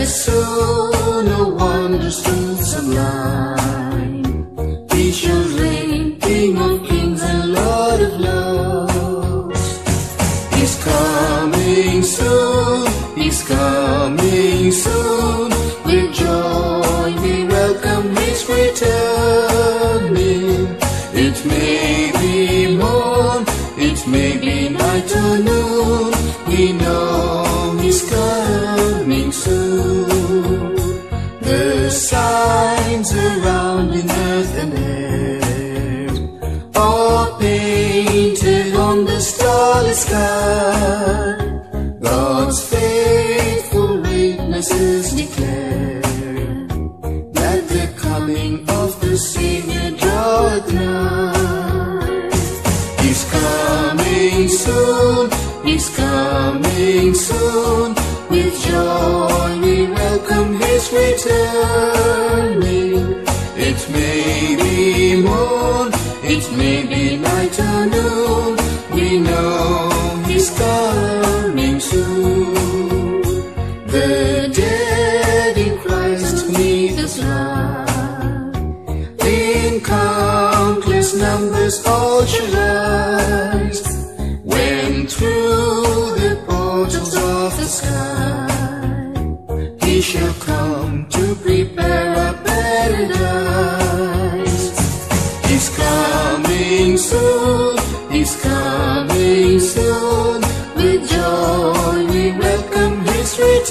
soon a wondrous truth sublime. He shall reign, King of kings and Lord of lords. He's coming soon, He's coming soon. With joy we welcome His returning. It may be morn, it may be night or noon, we know He's coming soon. The signs around in earth and air are painted on the starless sky. God's faithful witnesses declare that the coming of the Savior draweth nigh. He's coming soon, He's coming soon. With joy we welcome His returning. It may be morn, it may be night or noon, we know He's coming soon. The dead in Christ meet His light. In countless numbers all shall rise, when through the portals of the sky He shall come to prepare a paradise. He's coming soon, He's coming soon. With joy we welcome His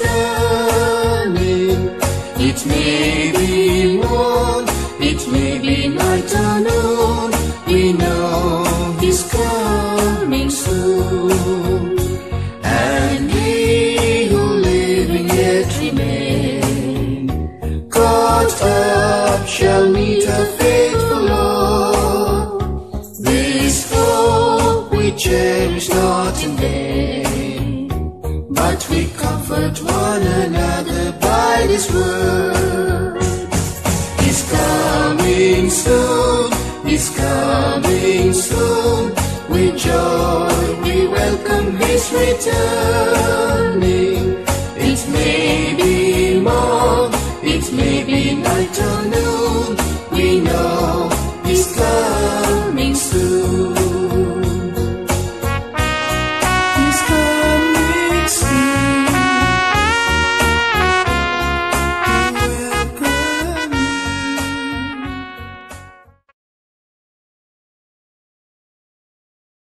returning. It may be morn, it may be night or noon, we know He's coming soon. And we who living yet remain, caught up shall meet a faithful Lord. This hope we cherish not in vain, but we comfort one another by this word. He's coming soon, He's coming soon. With joy we welcome His returning.